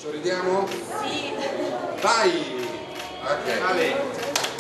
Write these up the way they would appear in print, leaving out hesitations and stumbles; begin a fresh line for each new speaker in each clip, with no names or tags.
Sorridiamo?
Sì.
Vai! Ok.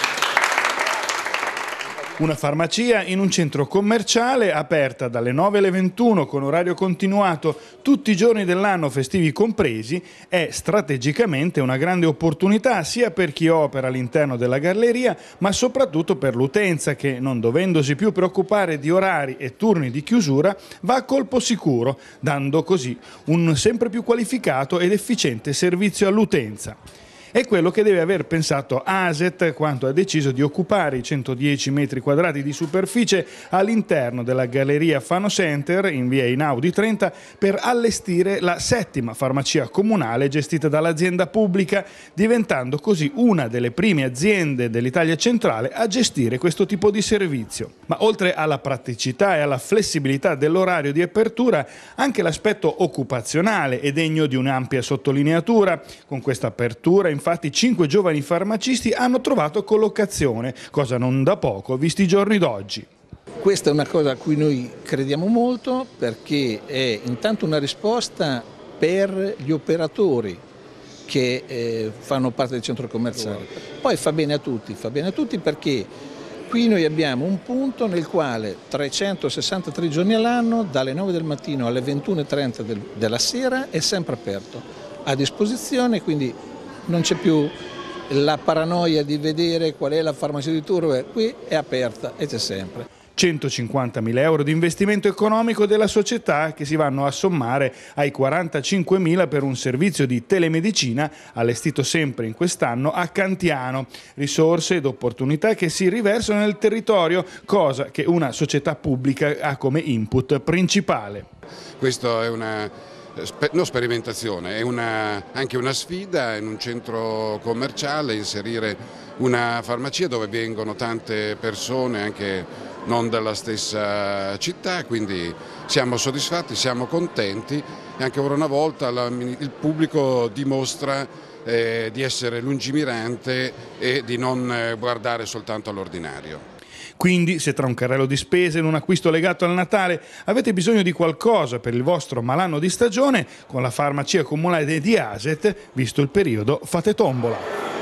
Una farmacia in un centro commerciale aperta dalle 9 alle 21 con orario continuato tutti i giorni dell'anno, festivi compresi, è strategicamente una grande opportunità sia per chi opera all'interno della galleria, ma soprattutto per l'utenza che, non dovendosi più preoccupare di orari e turni di chiusura, va a colpo sicuro, dando così un sempre più qualificato ed efficiente servizio all'utenza. È quello che deve aver pensato ASET quando ha deciso di occupare i 110 metri quadrati di superficie all'interno della galleria Fano Center in via Einaudi 30 per allestire la 7ª farmacia comunale gestita dall'azienda pubblica, diventando così una delle prime aziende dell'Italia centrale a gestire questo tipo di servizio. Ma oltre alla praticità e alla flessibilità dell'orario di apertura, anche l'aspetto occupazionale è degno di un'ampia sottolineatura. Con questa apertura, infatti, 5 giovani farmacisti hanno trovato collocazione, cosa non da poco visti i giorni d'oggi.
Questa è una cosa a cui noi crediamo molto perché è intanto una risposta per gli operatori che fanno parte del centro commerciale. Poi fa bene a tutti perché qui noi abbiamo un punto nel quale 363 giorni all'anno, dalle 9 del mattino alle 21:30 della sera, è sempre aperto, a disposizione, quindi non c'è più la paranoia di vedere qual è la farmacia di turno, qui è aperta e c'è sempre.
150.000 euro di investimento economico della società che si vanno a sommare ai 45.000 per un servizio di telemedicina allestito sempre in quest'anno a Cantiano. Risorse ed opportunità che si riversano nel territorio, cosa che una società pubblica ha come input principale.
Questa è una non sperimentazione, è anche una sfida in un centro commerciale, inserire una farmacia dove vengono tante persone anche non della stessa città, quindi siamo soddisfatti, siamo contenti e anche ora una volta il pubblico dimostra di essere lungimirante e di non guardare soltanto all'ordinario.
Quindi, se tra un carrello di spese e un acquisto legato al Natale avete bisogno di qualcosa per il vostro malanno di stagione, con la farmacia comunale di ASET, visto il periodo, fate tombola.